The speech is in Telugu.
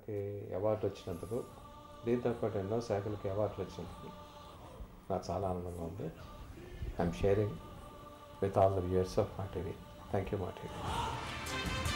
శాఖకి అవార్డు వచ్చినందుకు, దీంతో పాటు ఎన్నో శాఖలకి అవార్డులు వచ్చినందుకు నాకు చాలా ఆనందంగా ఉంది. I'm sharing with all the viewers of Maa TV. Thank you Maa TV.